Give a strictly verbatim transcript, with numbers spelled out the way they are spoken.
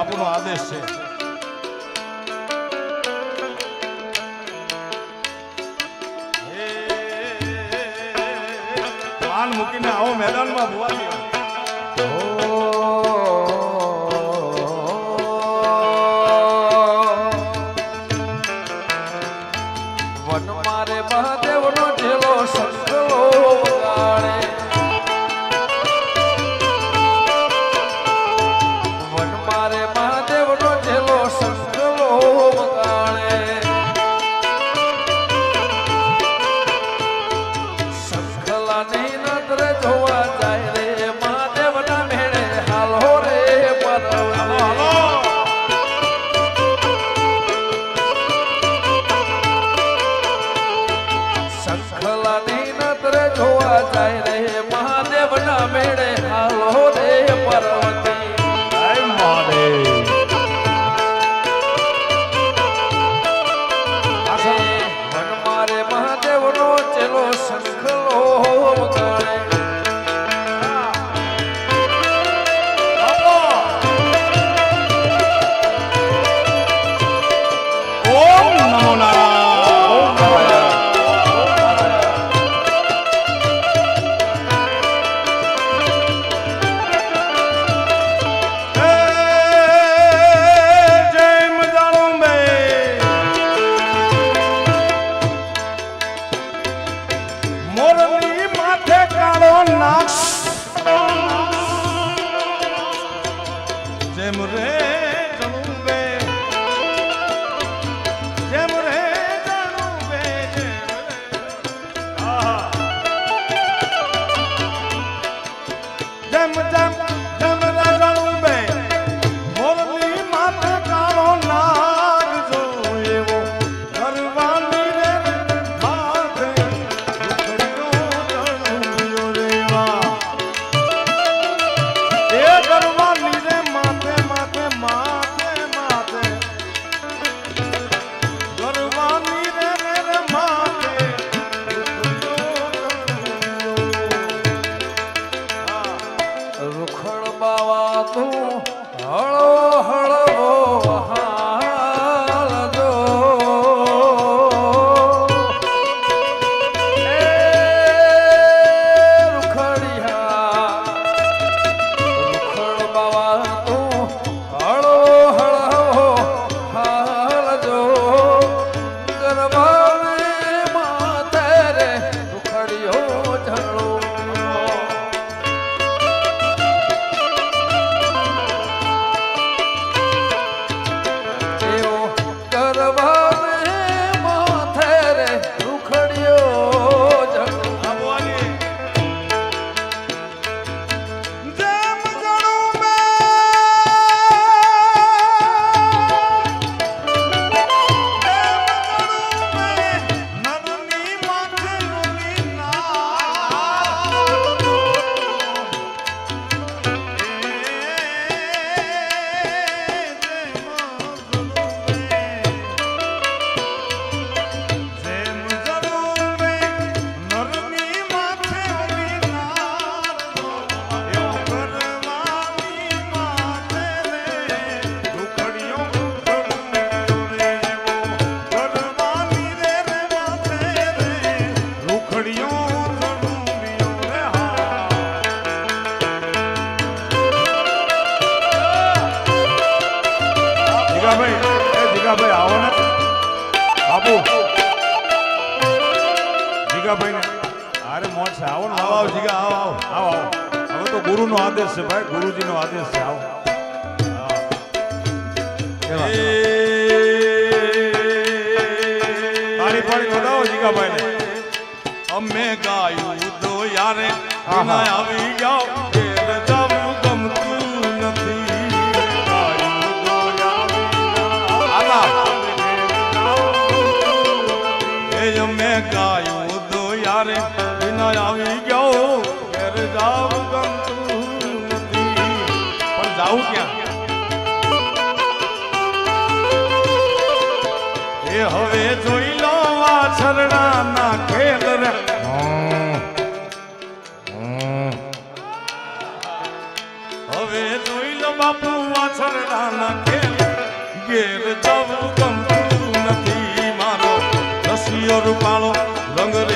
બાપુનો આદેશ છે. પાન મૂકીને આવો મેદાનમાં ભુવાજી. વન મારે મહાદેવ નો ઢેલો સંકલો વગાડે. વન મારે મહાદેવ નો ઢેલો સંકલો વગાડે. સંકલા ની નજરે જોવા જાય રે મહાદેવ ના મેળે હાલો રે પરવને. સંખલાની નજરે જોવા જાય રે મહાદેવ ના મેળે હાલો રે પર્વતી. જય મહાદેવ. વન મારે મહાદેવ નો ચેલો સંખલો વગાડે. ઓમ નમો નારાયણ. મોરની માથે કાળો નાગ જેમ રે જણુબે જેમ રે જણુબે જેમ જેમ જેમ રે જણુબે મોરની માથે કાળો નાગ જો એવો કરવાની રે માથે રૂખડ બાવા તું હળો હળવો હાલજો. એ રૂખડિયા રૂખડ બાવા તું હળો હળવો હાલજો. ગરબાને માથે રે રૂખડિયો ઝળો. જીગાભાઈ આવો ને બાપુ. જીગાભાઈ ને અરે મોજ છે. આવો ને આવો જીગા આવો આવો આવો આવો. હવે તો ગુરુનો આદેશ છે ભાઈ, ગુરુજીનો આદેશ છે. આવો તાળી પાડી વધાવો જીગાભાઈ ને. અમે ગાયું તો યારે આવી જાઓ ગાયું તો યારે વિના આવી ગયો ઘેર જાવ ગમતું નથી. પણ જાવું ક્યાં? એ હવે જોઈ લો વાછરડા ના ખેલ રે. હવે જોઈ લો બાપુ વાછરડાના ખેલ ઘેર જવું ગમતું નથી મારો રસિયો રૂપાળો રંગ